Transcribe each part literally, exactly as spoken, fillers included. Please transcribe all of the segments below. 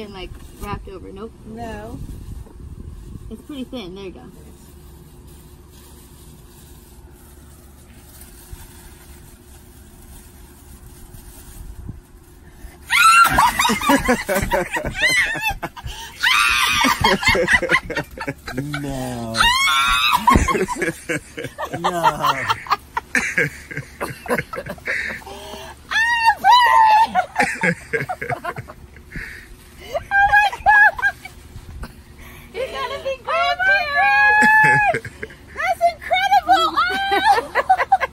And like wrapped over. Nope. No. It's pretty thin. There you go. No. No. You gotta be grandparents! That's incredible! Oh!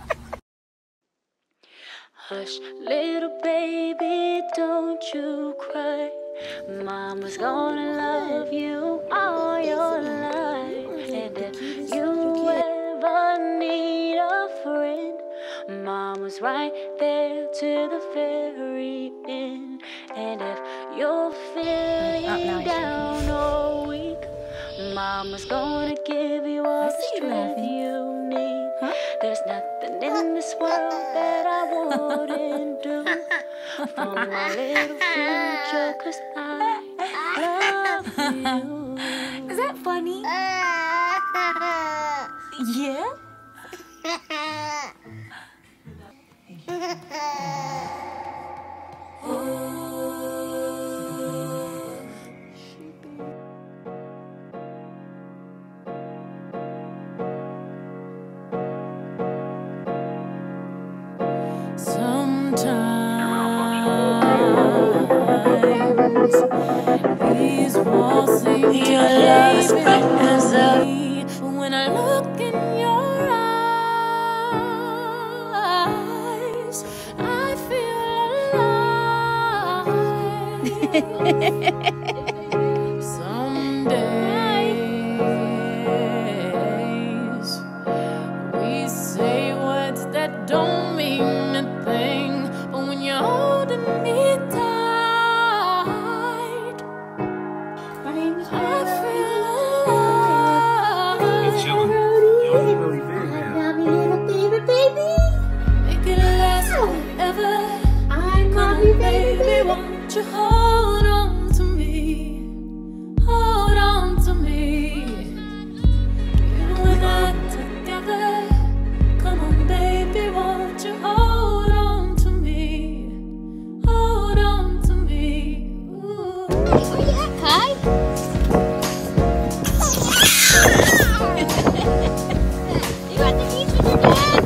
Hush, little baby, don't you cry. Mama's gonna love you all your life. And if you ever need a friend, Mama's right there to the very end. And if you're feeling down or weak, Mama's gonna give you all the strength you need. Huh? There's nothing in this world that I wouldn't do for my little future, 'cause I love you. Is that funny? Yeah? These walls seem to your love is bright as a when I look in your eyes, I feel alive. Some days we say words that don't mean a thing, but when you're holding me tight, won't you hold on to me, hold on to me. You and I together, come on baby, won't you hold on to me, hold on to me. Ooh. Hi. You got the beach with your dad?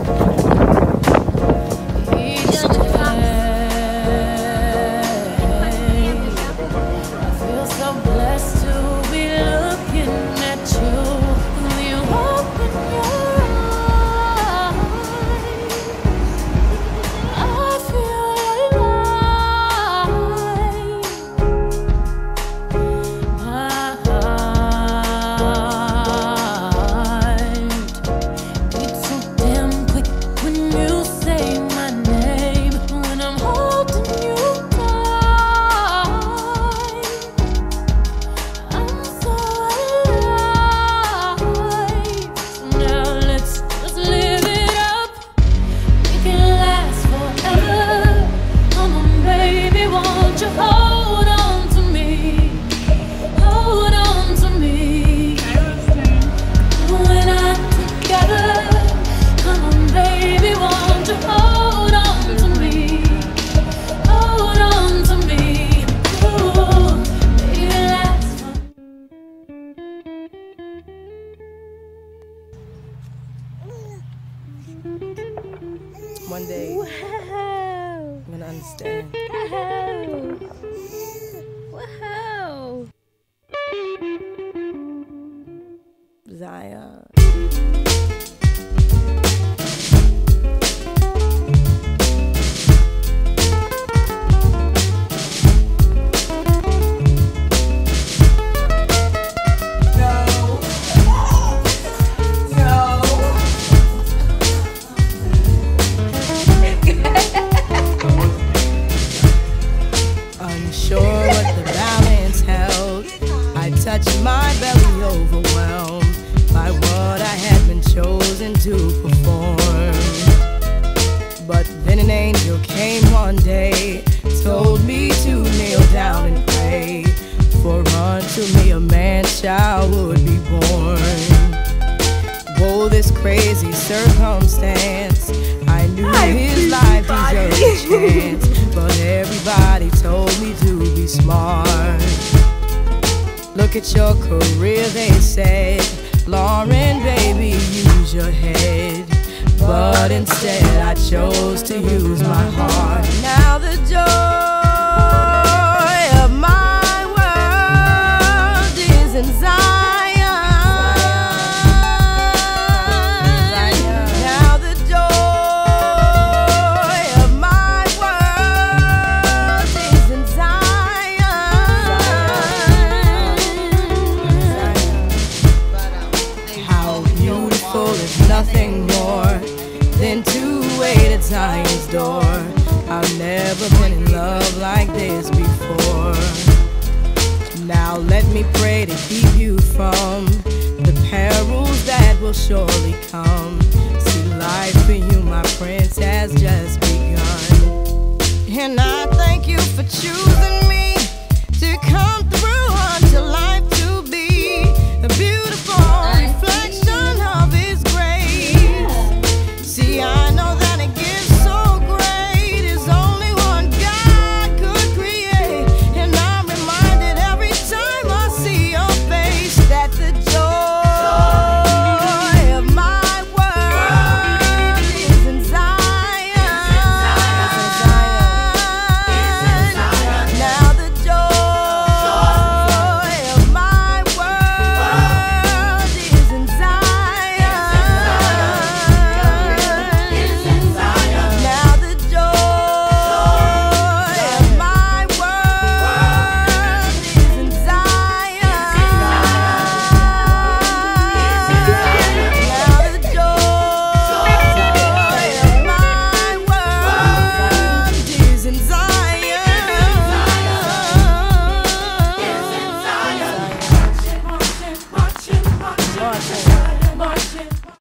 One day, Wow. I'm gonna understand. Wow. Wow. Zion. Touched my belly, overwhelmed by what I had been chosen to perform. But then an angel came one day, told me to kneel down and pray. child would be born. Whoa, this crazy circumstance. I knew his life deserved a chance, but everybody told me to be smart. Look at your career, they said. Lauren, baby, use your head. But instead I chose to use my heart. Now the joy of my world is in Zion. Now the joy of my world is in Zion. How beautiful is nothing more than to wait at Zion's door. I've never been in love like this before. Now let me pray to keep you from the perils that will surely come. See, life for you, my prince, has just begun. And I thank you for choosing me.